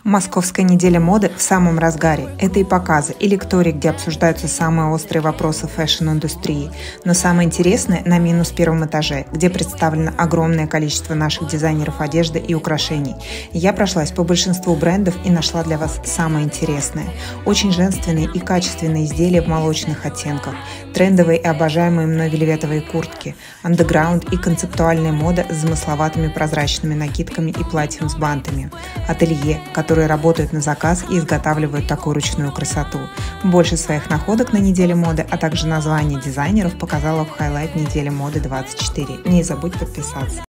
Московская неделя моды в самом разгаре. Это и показы, и лектории, где обсуждаются самые острые вопросы фэшн-индустрии. Но самое интересное на минус первом этаже, где представлено огромное количество наших дизайнеров одежды и украшений. Я прошлась по большинству брендов и нашла для вас самое интересное. Очень женственные и качественные изделия в молочных оттенках, трендовые и обожаемые мной вельветовые куртки, андеграунд и концептуальная мода с замысловатыми прозрачными накидками и платьем с бантами, ателье, которые работают на заказ и изготавливают такую ручную красоту. Больше своих находок на неделе моды, а также названия дизайнеров показала в хайлайт недели моды 24. Не забудь подписаться.